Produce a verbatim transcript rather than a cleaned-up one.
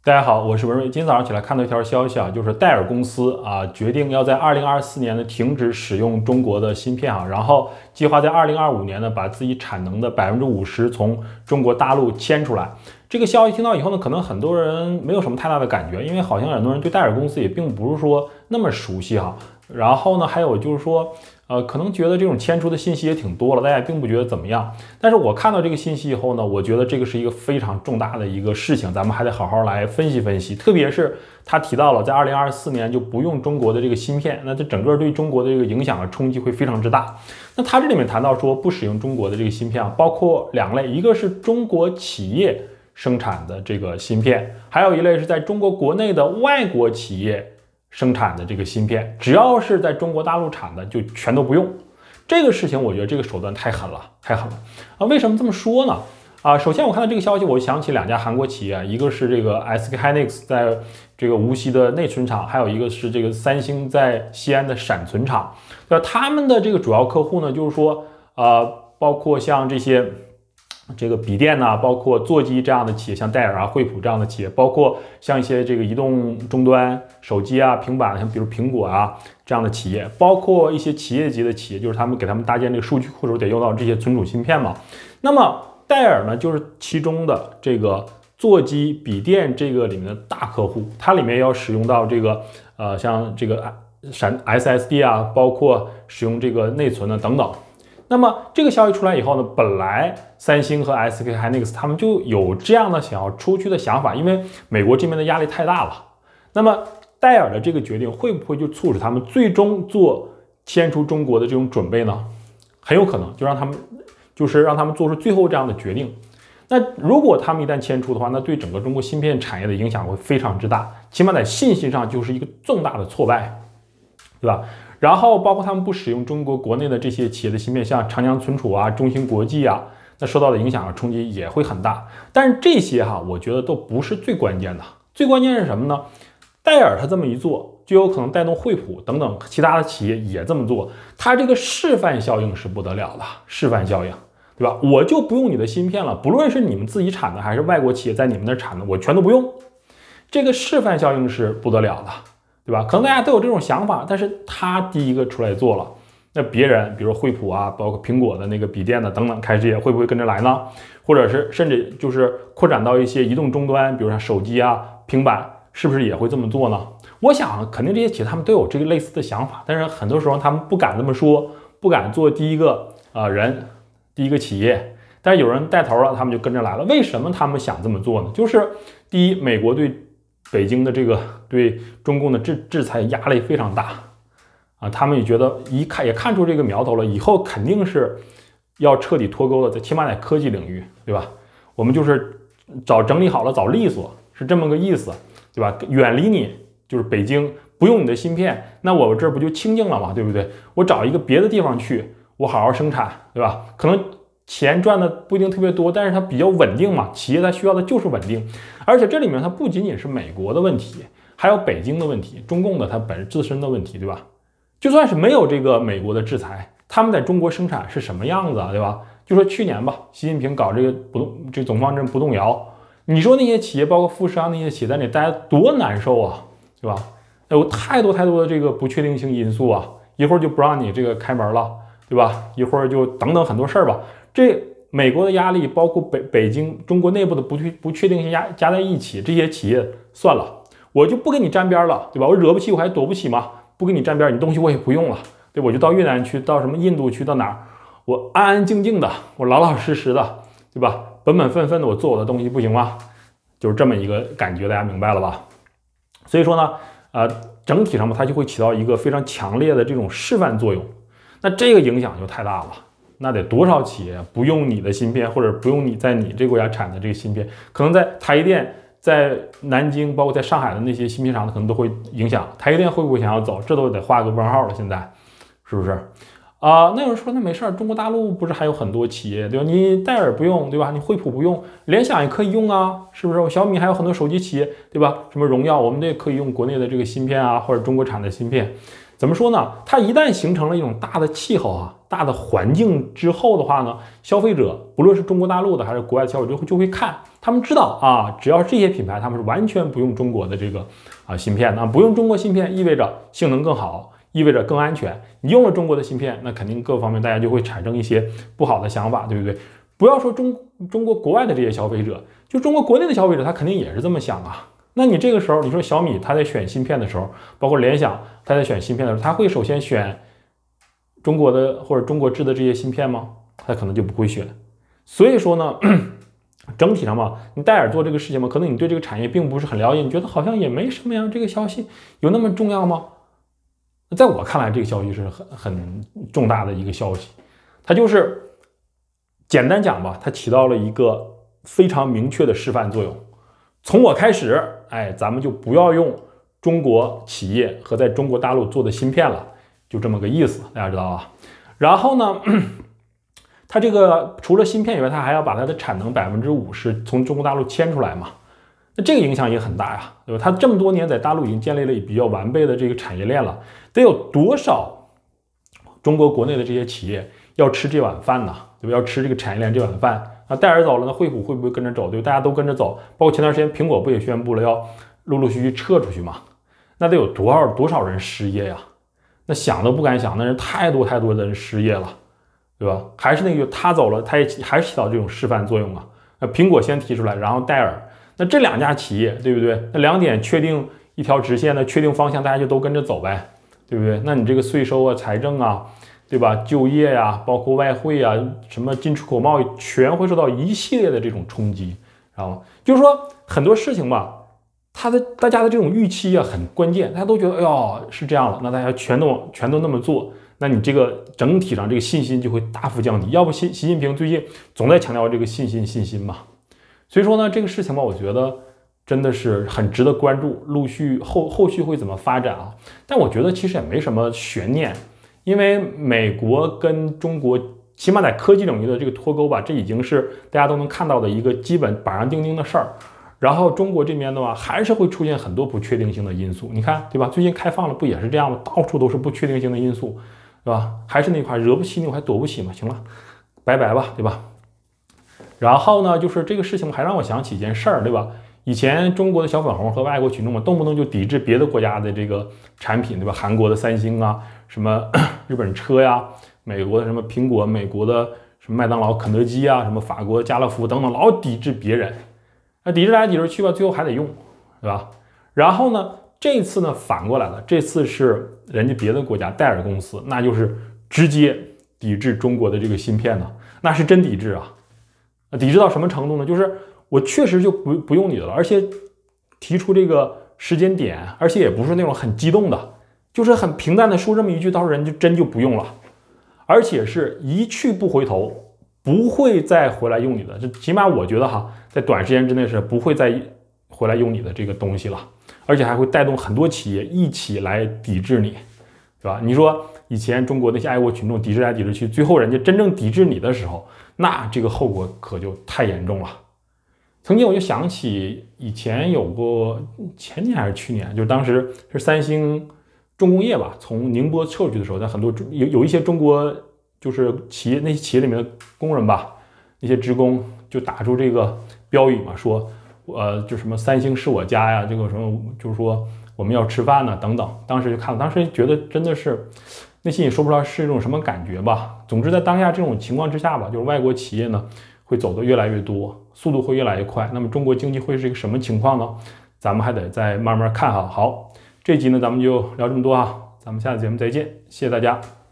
大家好，我是文瑞。今天早上起来看到一条消息啊，就是戴尔公司啊决定要在二零二四年呢停止使用中国的芯片啊，然后计划在二零二五年呢把自己产能的百分之五十从中国大陆迁出来。这个消息听到以后呢，可能很多人没有什么太大的感觉，因为好像很多人对戴尔公司也并不是说那么熟悉哈。然后呢，还有就是说。呃，可能觉得这种迁出的信息也挺多了，大家并不觉得怎么样。但是我看到这个信息以后呢，我觉得这个是一个非常重大的一个事情，咱们还得好好来分析分析。特别是他提到了在二零二四年就不用中国的这个芯片，那这整个对中国的这个影响和冲击会非常之大。那他这里面谈到说不使用中国的这个芯片啊，包括两类，一个是中国企业生产的这个芯片，还有一类是在中国国内的外国企业生产的这个芯片，只要是在中国大陆产的，就全都不用。这个事情，我觉得这个手段太狠了，太狠了啊！为什么这么说呢？啊，首先我看到这个消息，我想起两家韩国企业，一个是这个 S K Hynix 在这个无锡的内存厂，还有一个是这个三星在西安的闪存厂。对吧？他们的这个主要客户呢，就是说，呃，包括像这些。这个笔电呐、啊，包括座机这样的企业，像戴尔啊、惠普这样的企业，包括像一些这个移动终端、手机啊、平板，像比如苹果啊这样的企业，包括一些企业级的企业，就是他们给他们搭建这个数据库的时候得用到这些存储芯片嘛。那么戴尔呢，就是其中的这个座机、笔电这个里面的大客户，它里面要使用到这个呃像这个闪 S S D 啊，包括使用这个内存的等等。那么这个消息出来以后呢，本来三星和 S K Hynix 他们就有这样的想要出去的想法，因为美国这边的压力太大了。那么戴尔的这个决定会不会就促使他们最终做迁出中国的这种准备呢？很有可能就让他们就是让他们做出最后这样的决定。那如果他们一旦迁出的话，那对整个中国芯片产业的影响会非常之大，起码在信心上就是一个重大的挫败，对吧？然后包括他们不使用中国国内的这些企业的芯片，像长江存储啊、中芯国际啊，那受到的影响和冲击也会很大。但是这些哈，我觉得都不是最关键的，最关键是什么呢？戴尔他这么一做，就有可能带动惠普等等其他的企业也这么做，它这个示范效应是不得了的，示范效应，对吧？我就不用你的芯片了，不论是你们自己产的还是外国企业在你们那儿产的，我全都不用。这个示范效应是不得了的。对吧？可能大家都有这种想法，但是他第一个出来做了，那别人比如说惠普啊，包括苹果的那个笔电的等等开始也会不会跟着来呢？或者是甚至就是扩展到一些移动终端，比如像手机啊、平板，是不是也会这么做呢？我想肯定这些企业他们都有这个类似的想法，但是很多时候他们不敢这么说，不敢做第一个呃人，第一个企业。但是有人带头了，他们就跟着来了。为什么他们想这么做呢？就是第一，美国对北京的这个对中共的制制裁压力非常大啊，他们也觉得一看也看出这个苗头了，以后肯定是要彻底脱钩的，起码在科技领域，对吧？我们就是早整理好了，早利索，是这么个意思，对吧？远离你，就是北京不用你的芯片，那我这儿不就清静了嘛，对不对？我找一个别的地方去，我好好生产，对吧？可能钱赚的不一定特别多，但是它比较稳定嘛，企业它需要的就是稳定。而且这里面它不仅仅是美国的问题，还有北京的问题，中共的它本自身的问题，对吧？就算是没有这个美国的制裁，他们在中国生产是什么样子啊，对吧？就说去年吧，习近平搞这个不动这总方针不动摇，你说那些企业，包括富士康那些企业在那待多难受啊，对吧？有太多太多的这个不确定性因素啊，一会儿就不让你这个开门了，对吧？一会儿就等等很多事儿吧。这美国的压力，包括北北京中国内部的不确不确定性压加在一起，这些企业算了，我就不跟你沾边了，对吧？我惹不起我还躲不起吗？不跟你沾边，你东西我也不用了，对吧？我就到越南去，到什么印度去，到哪儿，我安安静静的，我老老实实的，对吧？本本分分的我做我的东西，不行吗？就是这么一个感觉，大家明白了吧？所以说呢，呃，整体上嘛，它就会起到一个非常强烈的这种示范作用，那这个影响就太大了。那得多少企业不用你的芯片，或者不用你在你这个国家产的这个芯片，可能在台积电、在南京，包括在上海的那些芯片厂，可能都会影响。台积电会不会想要走，这都得画个问号了。现在是不是啊、呃？那有人说那没事儿，中国大陆不是还有很多企业，对吧？你戴尔不用，对吧？你惠普不用，联想也可以用啊，是不是？小米还有很多手机企业，对吧？什么荣耀，我们这可以用国内的这个芯片啊，或者中国产的芯片。怎么说呢？它一旦形成了一种大的气候啊、大的环境之后的话呢，消费者不论是中国大陆的还是国外的消费者就会就会看， 他们知道啊，只要是这些品牌，他们是完全不用中国的这个啊芯片的啊，不用中国芯片意味着性能更好，意味着更安全。你用了中国的芯片，那肯定各方面大家就会产生一些不好的想法，对不对？不要说中中国国外的这些消费者，就中国国内的消费者，他肯定也是这么想啊。那你这个时候，你说小米他在选芯片的时候，包括联想他在选芯片的时候，他会首先选中国的或者中国制的这些芯片吗？他可能就不会选。所以说呢，整体上嘛，你戴尔做这个事情嘛，可能你对这个产业并不是很了解，你觉得好像也没什么呀，这个消息有那么重要吗？在我看来，这个消息是很很重大的一个消息，它就是简单讲吧，它起到了一个非常明确的示范作用。从我开始，哎，咱们就不要用中国企业和在中国大陆做的芯片了，就这么个意思，大家知道啊。然后呢，它这个除了芯片以外，它还要把它的产能百分之五十从中国大陆迁出来嘛，那这个影响也很大呀，对吧？它这么多年在大陆已经建立了比较完备的这个产业链了，得有多少中国国内的这些企业要吃这碗饭呢？对吧？要吃这个产业链这碗饭。啊，戴尔走了，那惠普会不会跟着走？对吧？大家都跟着走，包括前段时间苹果不也宣布了要陆陆续续撤出去嘛？那得有多少多少人失业呀？那想都不敢想，那人太多太多的人失业了，对吧？还是那个他走了，他也还是起到这种示范作用啊。那苹果先提出来，然后戴尔，那这两家企业，对不对？那两点确定一条直线的确定方向，大家就都跟着走呗，对不对？那你这个税收啊、财政啊，对吧？就业呀、啊，包括外汇啊，什么进出口贸易，全会受到一系列的这种冲击，知道吗？就是说很多事情吧，它的大家的这种预期啊很关键，大家都觉得，哎呦是这样了，那大家全都全都那么做，那你这个整体上这个信心就会大幅降低。要不习习近平最近总在强调这个信心信心嘛，所以说呢，这个事情吧，我觉得真的是很值得关注，陆续后后续会怎么发展啊？但我觉得其实也没什么悬念。因为美国跟中国起码在科技领域的这个脱钩吧，这已经是大家都能看到的一个基本板上钉钉的事儿。然后中国这边的话，还是会出现很多不确定性的因素。你看，对吧？最近开放了，不也是这样吗？到处都是不确定性的因素，对吧？还是那句话，惹不起你我还躲不起嘛。行了，拜拜吧，对吧？然后呢，就是这个事情还让我想起一件事儿，对吧？以前中国的小粉红和外国群众嘛，动不动就抵制别的国家的这个产品，对吧？韩国的三星啊，什么日本车呀，美国的什么苹果，美国的什么麦当劳、肯德基啊，什么法国家乐福等等，老抵制别人，那抵制来抵制去吧，最后还得用，对吧？然后呢，这次呢反过来了，这次是人家别的国家戴尔公司，那就是直接抵制中国的这个芯片呢，那是真抵制啊！抵制到什么程度呢？就是我确实就不不用你的了，而且提出这个时间点，而且也不是那种很激动的，就是很平淡的说这么一句，到时候人就真就不用了，而且是一去不回头，不会再回来用你的。这起码我觉得哈，在短时间之内是不会再回来用你的这个东西了，而且还会带动很多企业一起来抵制你，对吧？你说以前中国那些爱国群众抵制来抵制去，最后人家真正抵制你的时候，那这个后果可就太严重了。曾经我就想起以前有过前年还是去年，就当时是三星重工业吧，从宁波撤出去的时候，在很多有有一些中国就是企业那些企业里面的工人吧，那些职工就打出这个标语嘛，说呃就什么三星是我家呀，这个什么就是说我们要吃饭呢等等。当时就看，当时觉得真的是内心也说不出来是一种什么感觉吧。总之在当下这种情况之下吧，就是外国企业呢会走得越来越多，速度会越来越快。那么中国经济会是一个什么情况呢？咱们还得再慢慢看哈。好，这集呢咱们就聊这么多哈，咱们下次节目再见，谢谢大家。